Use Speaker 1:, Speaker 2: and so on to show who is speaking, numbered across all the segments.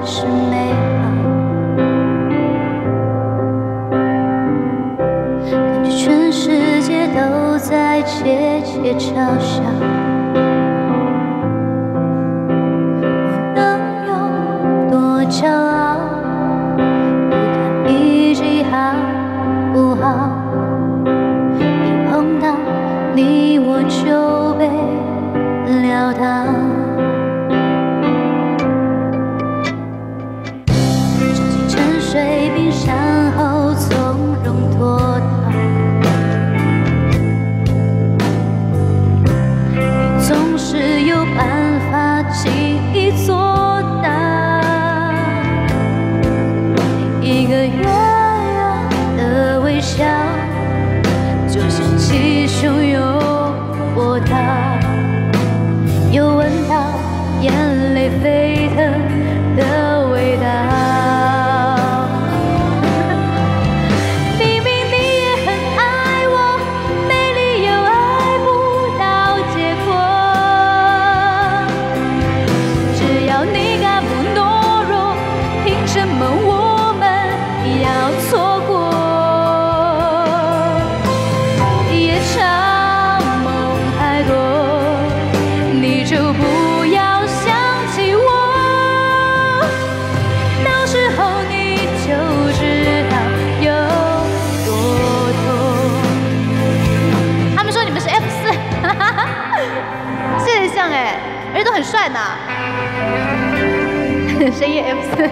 Speaker 1: 是美好，感觉全世界都在窃窃嘲笑。我能有多骄傲？不看脾气好不好，一碰到你我就被撂倒。 水冰山后从容脱逃，你总是有办法轻易做到。一个远远的微笑，就像气汹涌波涛，又闻到眼泪沸腾的味道。 什么我们要错过？夜长梦太多，你就不要想起我。到时候你就知道有多痛。他们说你们是 F4， 是很像哎，而且都很帅呢。深夜 F4。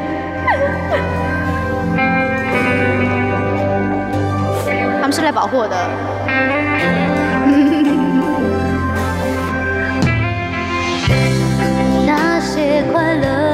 Speaker 1: 他们是来保护我的。那些快乐。